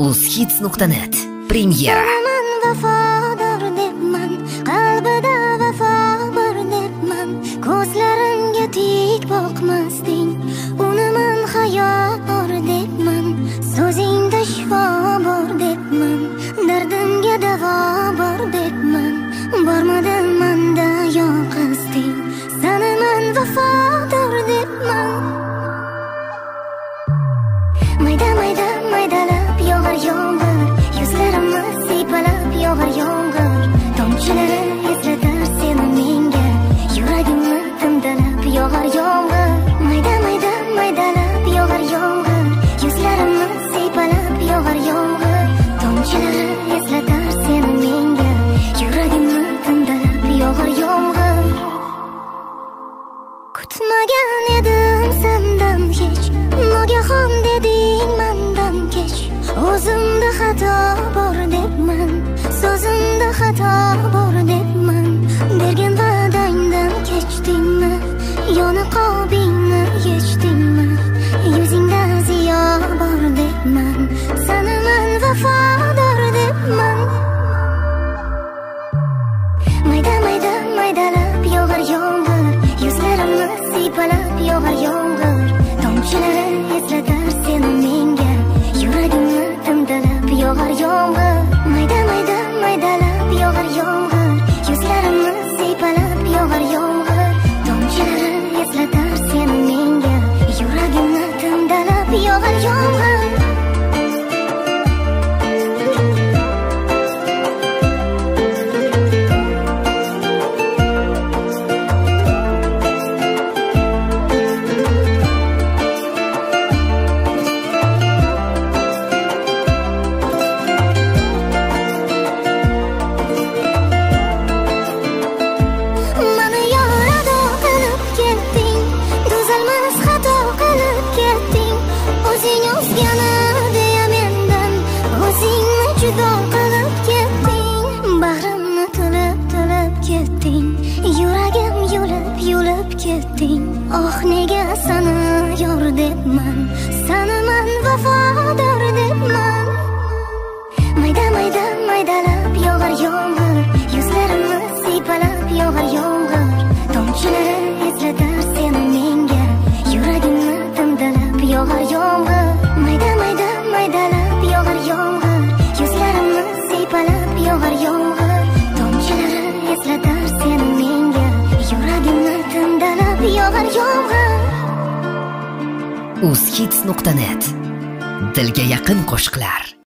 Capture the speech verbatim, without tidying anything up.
uzhits nuqta net Premyera. Sanaman vafodor debman, qalbida vafo bor debman. Ko'zlarimga tik boqmasding, unaman hayo bor debman. So'zingda shifo bor debman, dardimga davo bor debman. Bormadim manda yoqasding, sanaman vafodor debman. Mayda mayda maydalab yog'ar yomg'ir, yuzlarimni siypalab yog'ar yomg'ir. Tomchilari eslatar seni menga, yuragimni timdalab yog'ar yomg'ir. Mayda mayda maydalab yog'ar yomg'ir, yuzlarimni siypalab yog'ar yomg'ir. Tomchilari eslatar seni menga, yuragimni timdalab yog'ar yomg'ir. Kutmagan edim sendan hech, nogahon deding mendan kech. O'zimda xato bor debman, so'zimda xato bor debman. Bergan va'dangdan kechdingmi, yoni qobingni yechdingmi? Yuzingda ziyo bor debman, sanaman vafodor debman. Mayda mayda maydalab yog'ar yomg'ir, yuzlarimni siypalab yog'ar yomg'ir. Tomchilari eslatar seni menga, yuragimni timdalab yog'ar yomg'ir. Mayda mayda maydalab yog'ar yomg'ir, yuzlarimni siypalab yog'ar yomg'ir. Tomchilari eslatar seni menga, yuragimni timdalab yog'ar yomg'ir. Yuragim yulib yulib ketding. Oh nega sana yor debman, sanaman vafodor debman. Mayda mayda maydalab yog'ar yomg'ir, yuzlarimni siypalab yog'ar yomg'ir. Tomchilari eslatar seni menga, yuragimni timdalab yog'ar yomg'ir. Mayda mayda maydalab yog'ar yomg'ir, yuzlarimni siypalab yog'ar yomg'ir. Tomchilari eslatar seni menga, yuragimni timdalab yog'ar yomg'ir. uzhits nuqta net, dilga yaqin qo'shiqlar.